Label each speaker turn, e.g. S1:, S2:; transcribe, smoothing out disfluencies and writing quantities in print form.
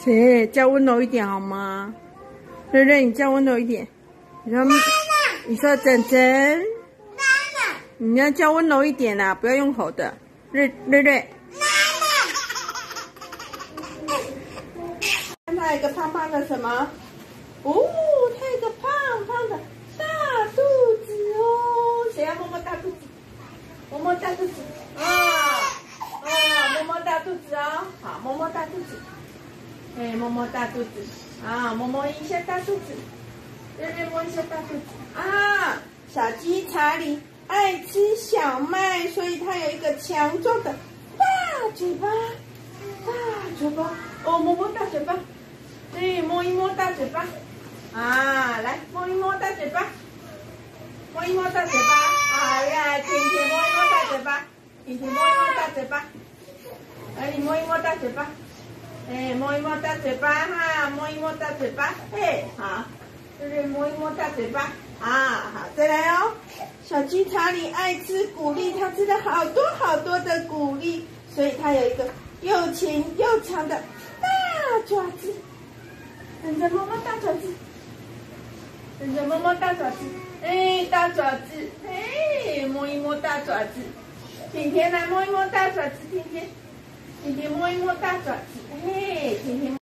S1: 谁叫温柔一点好吗？瑞瑞，你叫温柔一点。你说珍珍，你要叫温柔一点啦，不要用吼的。瑞瑞。看他有一个胖胖的什么？哦，他有一个胖胖的大肚子哦。谁要摸摸大肚子？摸摸大肚子。摸摸大肚子哦。好，摸摸大肚子。哎，摸摸大肚子。啊，摸摸一下大肚子。瑞瑞摸一下大肚子。啊，小鸡查理爱吃小麦，所以它有一个强壮的大嘴巴。大嘴巴。哦，摸摸大嘴巴。对，摸一摸大嘴巴。啊，来摸一摸大嘴巴。摸一摸大嘴巴。好呀，甜甜摸一摸大嘴巴。甜甜摸一摸大嘴巴。来，你摸一摸大嘴巴。哎，摸一摸大嘴巴哈，摸一摸大嘴巴，嘿，好，就是摸一摸大嘴巴，啊，好，再来哦。小鸡查理爱吃谷粒，它吃了好多好多的谷粒，所以它有一个又浅又长的大爪子。等着摸摸大爪子，等着摸摸大爪子，哎，大爪子，哎，摸一摸大爪子。甜甜来摸一摸大爪子，甜甜，甜甜摸一摸大爪子。